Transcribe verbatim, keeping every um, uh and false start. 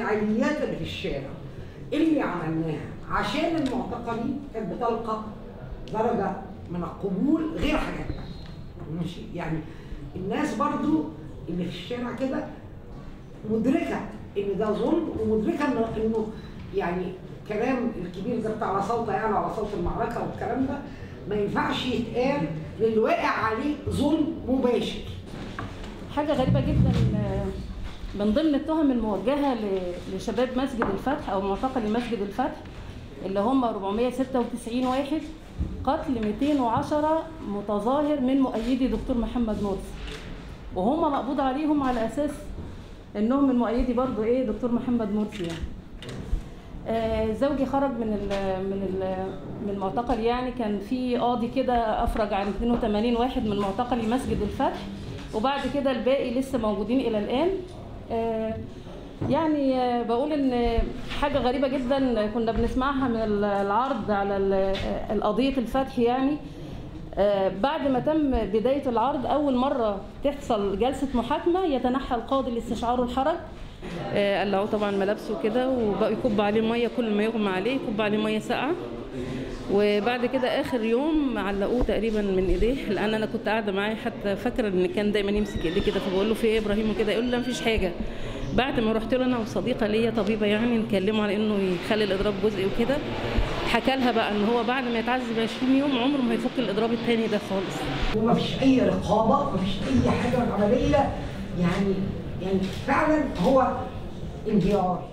الفعاليات اللي في الشارع اللي عملناها عشان المعتقلين كانت بتلقى درجه من القبول غير حاجات ماشي. يعني الناس برضو اللي في الشارع كده مدركه ان ده ظلم، ومدركه انه انه يعني الكلام الكبير ده بتاع على صوت يعني على صوت المعركه والكلام ده ما ينفعش يتقال للي واقع عليه ظلم مباشر. حاجه غريبه جدا، من ضمن التهم الموجهه لشباب مسجد الفتح او معتقلي مسجد الفتح اللي هم أربعمائة وستة وتسعين واحد، قتل مئتين وعشرة متظاهر من مؤيدي دكتور محمد مرسي، وهم مقبوض عليهم على اساس انهم من مؤيدي برضو ايه دكتور محمد مرسي. يعني آه زوجي خرج من ال من ال من المعتقل، يعني كان في قاضي كده افرج عن اثنين وثمانين واحد من معتقلي مسجد الفتح، وبعد كده الباقي لسه موجودين الى الان. آه يعني آه بقول ان حاجه غريبه جدا كنا بنسمعها من العرض على قضيه الفتح. يعني آه بعد ما تم بدايه العرض اول مره تحصل جلسه محاكمه يتنحى القاضي لاستشعار الحرج، آه قلعوه طبعا ملابسه كده وبقوا يكب عليه ميه، كل ما يغمى عليه يكب عليه ميه ساقعه، وبعد كده اخر يوم علقوه تقريبا من ايديه، لان انا كنت قاعده معاه حتى فاكره ان كان دايما يمسك ايديه كده، فبقول له في ايه ابراهيم وكده، يقول لي لا مفيش حاجه. بعد ما رحت له انا وصديقه ليا طبيبه يعني نكلمه على انه يخلي الاضراب جزئي وكده، حكى لها بقى ان هو بعد ما يتعذب عشرين يوم عمره ما هيفك الاضراب الثاني ده خالص. ومفيش اي رقابه، مفيش اي حاجه من العمليه، يعني يعني فعلا هو انهيار.